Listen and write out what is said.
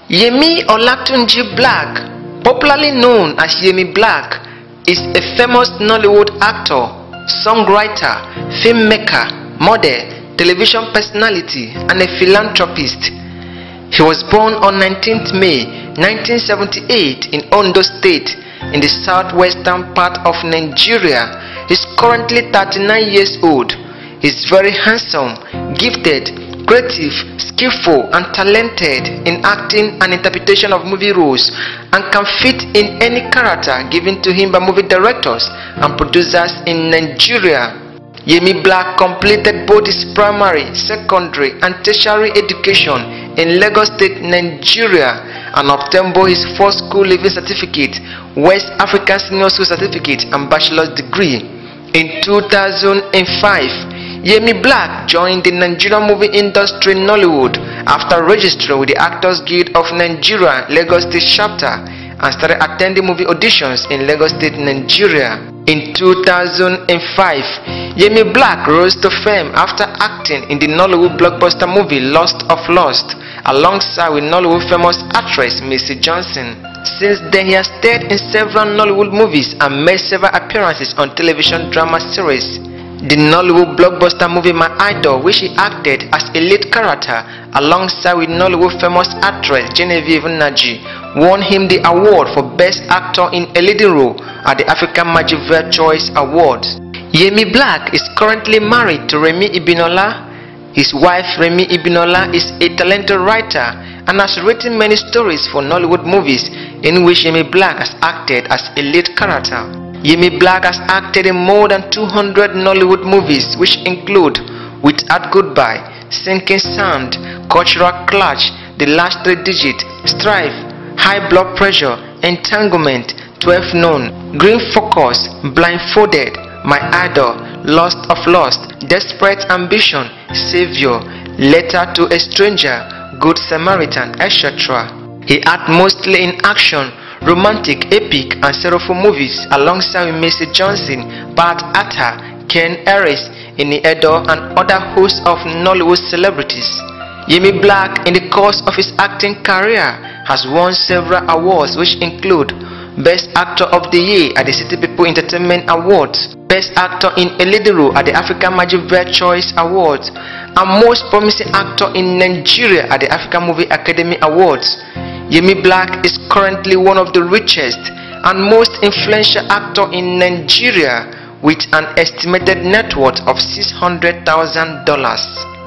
Yemi Blaq, popularly known as Yemi Blaq, is a famous Nollywood actor, songwriter, filmmaker, model, television personality, and a philanthropist. He was born on 19th May 1978 in Ondo State, in the southwestern part of Nigeria. He is currently 39 years old. He is very handsome, gifted, creative, skillful, and talented in acting and interpretation of movie roles, and can fit in any character given to him by movie directors and producers in Nigeria. Yemi Blaq completed both his primary, secondary, and tertiary education in Lagos State, Nigeria, and obtained both his first school leaving certificate, West African Senior School Certificate, and bachelor's degree. In 2005, Yemi Blaq joined the Nigerian movie industry in Nollywood after registering with the Actors Guild of Nigeria Lagos State chapter and started attending movie auditions in Lagos State, Nigeria. In 2005, Yemi Blaq rose to fame after acting in the Nollywood blockbuster movie Lost of Lost alongside with Nollywood famous actress Mercy Johnson. Since then, he has starred in several Nollywood movies and made several appearances on television drama series. The Nollywood blockbuster movie My Idol, which he acted as a lead character alongside with Nollywood famous actress Genevieve Nnaji, won him the award for Best Actor in a Leading Role at the African Magic Choice Awards. Yemi Blaq is currently married to Remi Ibinola. His wife Remi Ibinola is a talented writer and has written many stories for Nollywood movies in which Yemi Blaq has acted as a lead character. Yemi Blaq has acted in more than 200 Nollywood movies, which include Without Goodbye, Sinking Sand, Cultural Clash, The Last Three Digits, Strife, High Blood Pressure, Entanglement, 12 Known, Green Focus, Blindfolded, My Idol, Lost of Lost, Desperate Ambition, Savior, Letter to a Stranger, Good Samaritan, etc. He acted mostly in action, romantic, epic, and sorrowful movies alongside with Mercy Johnson, Pat Atta, Ken Harris, Ini Edo, and other hosts of Nollywood celebrities. Yemi Blaq, in the course of his acting career, has won several awards, which include Best Actor of the Year at the City People Entertainment Awards, Best Actor in a Leading Role at the African Magic Choice Awards, and Most Promising Actor in Nigeria at the African Movie Academy Awards. Yemi Blaq is currently one of the richest and most influential actors in Nigeria with an estimated net worth of $600,000.